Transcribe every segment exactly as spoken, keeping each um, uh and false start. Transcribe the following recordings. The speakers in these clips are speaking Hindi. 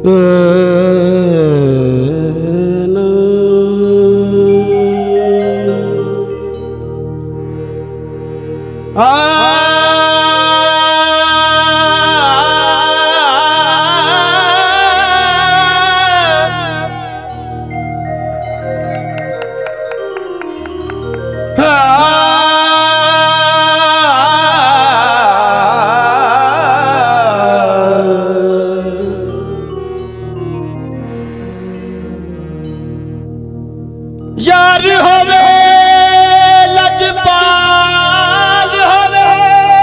यार होवे लजपाल होवे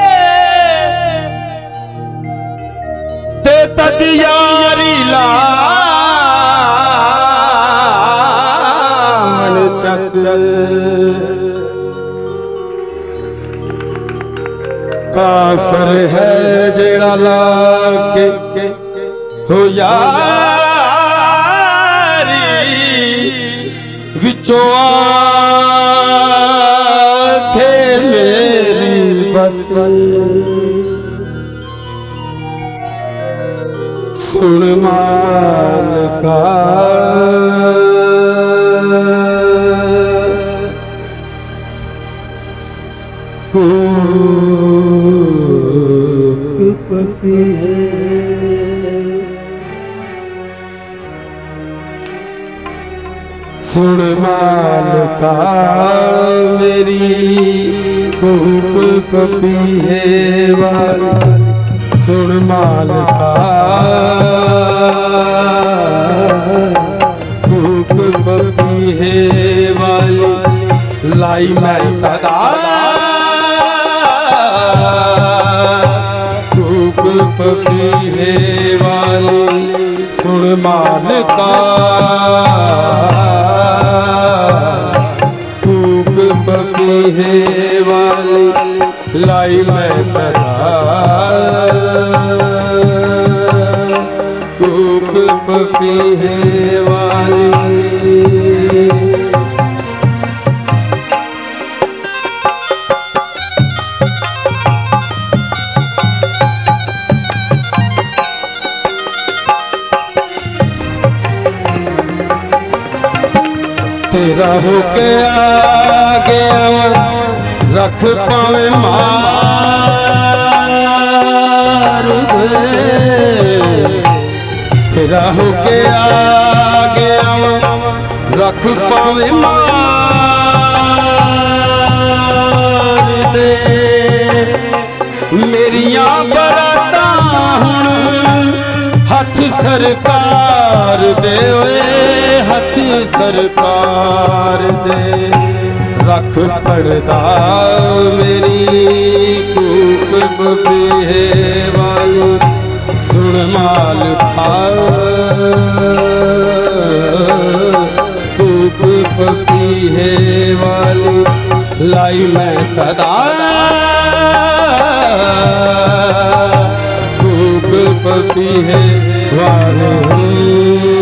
ते तद यारी लान चक काफर है जेड़ा लाके हो विचों आखे मेरी बचपन सुन मालका कूक पपी है सुन मालका मेरी कूक पपी है वाली सुन मालका कूक पपी है वाली लाई मैं सदा कूक पपी है वाली सुन मालका कूक पपी है वाली लाई मैं सदा कूक पपी है वाली तेरा होके आ गया रख पावे मार दे तेरा होके आ गया रख पावे मार दे मेरियां बराता हुण हथ सरकार दे हथ सरकार दे रख पड़दा मेरी कूक पपी है वाली सुन मालका कूक पपी है वाली लाई मैं सदा कूक पपी है वाली